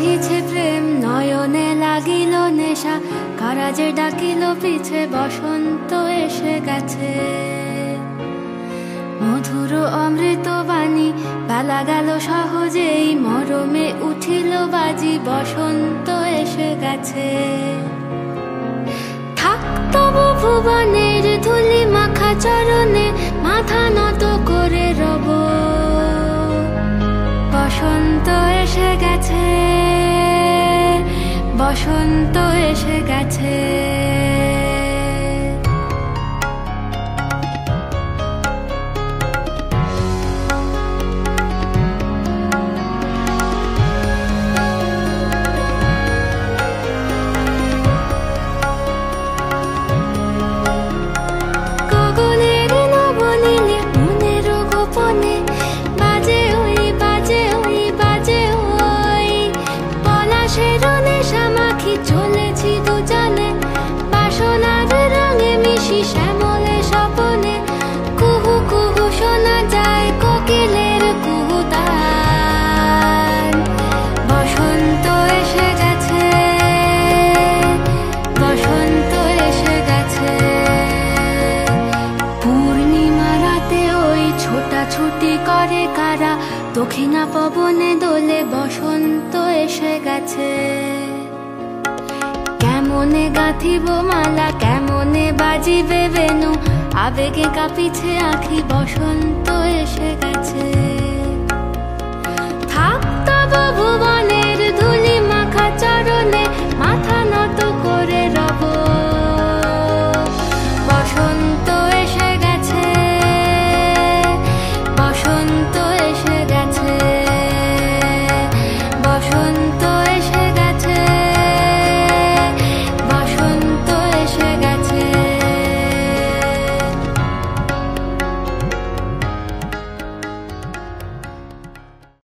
বহিছে প্রেম নয়নে লাগিল নেশা, কারাজে ডাকিল পিছে বসন্ত এসে গেছে। মধুর অমৃত বাণী বেলা গেল সহজেই, মরমে উঠিল বাজি বসন্ত এসে গেছে। থাক তবু ভুবনের ধুলি মাখা চরণে, মাথা নত করে রব। বসন্ত এসে গেছে, বসন্ত এসে গেছে। শ্যামলে স্বপনে কুহু কুহু শোনা যায় কোকিলের কুহুতান। বসন্ত এসে গেছে, বসন্ত এসে গেছে। পূর্ণিমা রাতে ওই ছোটাছুটি করে কারা, দক্ষিণা পবনে দোলে বসন্ত এসে গেছে। কেমনে গাঁথিব মালা, কেমনে বাজিবে বেনু, আবেগে কাঁপিছে আঁখি বসন্ত এসে গেছে। থাক তব ভুবনের ধুলি মাখা চরণে,